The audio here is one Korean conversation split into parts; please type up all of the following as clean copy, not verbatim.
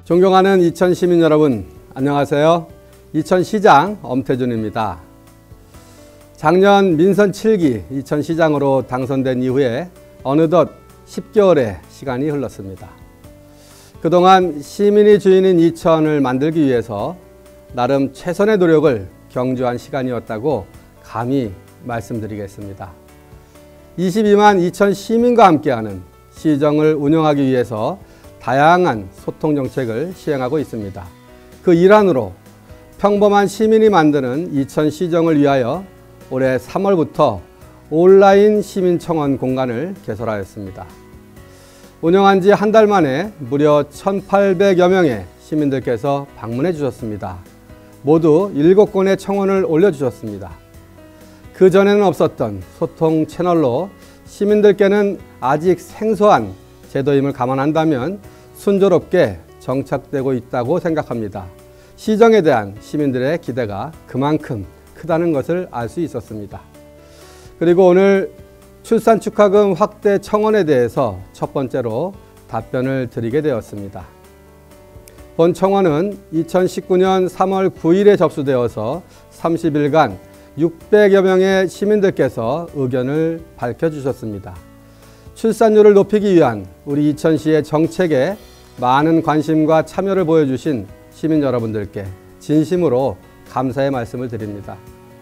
존경하는 이천 시민 여러분, 안녕하세요. 이천시장 엄태준입니다. 작년 민선 7기 이천시장으로 당선된 이후에 어느덧 10개월의 시간이 흘렀습니다. 그동안 시민이 주인인 이천을 만들기 위해서 나름 최선의 노력을 경주한 시간이었다고 감히 말씀드리겠습니다. 22만 이천 시민과 함께하는 시정을 운영하기 위해서 다양한 소통 정책을 시행하고 있습니다. 그 일환으로 평범한 시민이 만드는 이천 시정을 위하여 올해 3월부터 온라인 시민청원 공간을 개설하였습니다. 운영한 지 한 달 만에 무려 1,800여 명의 시민들께서 방문해 주셨습니다. 모두 7건의 청원을 올려주셨습니다. 그전에는 없었던 소통 채널로 시민들께는 아직 생소한 제도임을 감안한다면 순조롭게 정착되고 있다고 생각합니다. 시정에 대한 시민들의 기대가 그만큼 크다는 것을 알 수 있었습니다. 그리고 오늘 출산 축하금 확대 청원에 대해서 첫 번째로 답변을 드리게 되었습니다. 본 청원은 2019년 3월 9일에 접수되어서 30일간 600여 명의 시민들께서 의견을 밝혀주셨습니다. 출산율을 높이기 위한 우리 이천시의 정책에 많은 관심과 참여를 보여주신 시민 여러분들께 진심으로 감사의 말씀을 드립니다.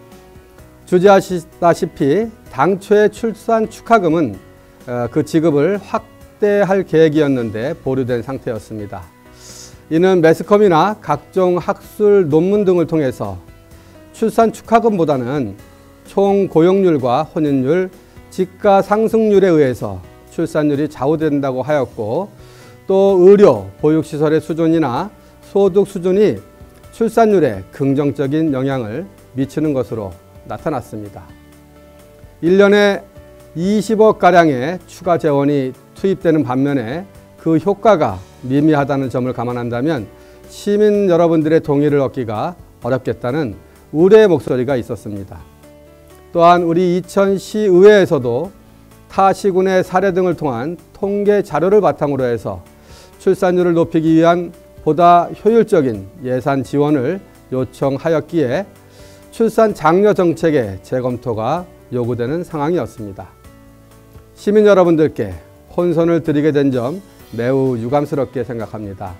주지하시다시피 당초의 출산 축하금은 그 지급을 확대할 계획이었는데 보류된 상태였습니다. 이는 매스컴이나 각종 학술 논문 등을 통해서 출산 축하금보다는 총 고용률과 혼인율, 집가 상승률에 의해서 출산율이 좌우된다고 하였고, 또 의료, 보육시설의 수준이나 소득 수준이 출산율에 긍정적인 영향을 미치는 것으로 나타났습니다. 1년에 20억가량의 추가 재원이 투입되는 반면에 그 효과가 미미하다는 점을 감안한다면 시민 여러분들의 동의를 얻기가 어렵겠다는 우려의 목소리가 있었습니다. 또한 우리 이천시의회에서도 타 시군의 사례 등을 통한 통계 자료를 바탕으로 해서 출산율을 높이기 위한 보다 효율적인 예산 지원을 요청하였기에 출산 장려 정책의 재검토가 요구되는 상황이었습니다. 시민 여러분들께 혼선을 드리게 된 점 매우 유감스럽게 생각합니다.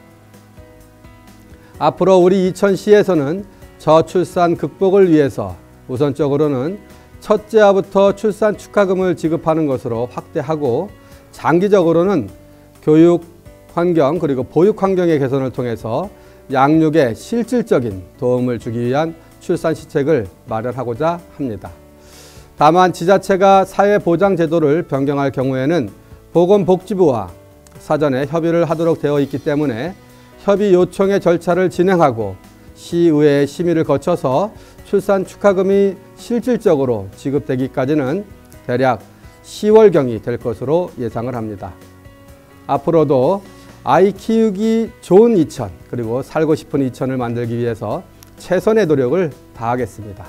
앞으로 우리 이천시에서는 저출산 극복을 위해서 우선적으로는 첫째 아부터 출산 축하금을 지급하는 것으로 확대하고, 장기적으로는 교육 환경 그리고 보육 환경의 개선을 통해서 양육에 실질적인 도움을 주기 위한 출산 시책을 마련하고자 합니다. 다만 지자체가 사회보장제도를 변경할 경우에는 보건복지부와 사전에 협의를 하도록 되어 있기 때문에 협의 요청의 절차를 진행하고 시의회의 심의를 거쳐서 출산 축하금이 실질적으로 지급되기까지는 대략 10월경이 될 것으로 예상을 합니다. 앞으로도 아이 키우기 좋은 이천, 그리고 살고 싶은 이천을 만들기 위해서 최선의 노력을 다하겠습니다.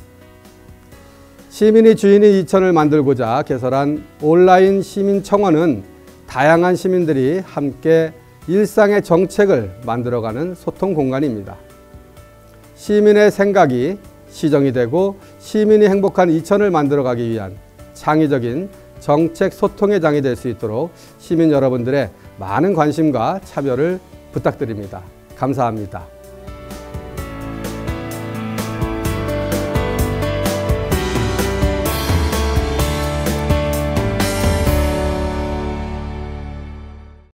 시민이 주인인 이천을 만들고자 개설한 온라인 시민청원은 다양한 시민들이 함께 일상의 정책을 만들어가는 소통 공간입니다. 시민의 생각이 시정이 되고 시민이 행복한 이천을 만들어가기 위한 창의적인 정책 소통의 장이 될 수 있도록 시민 여러분들의 많은 관심과 참여를 부탁드립니다. 감사합니다.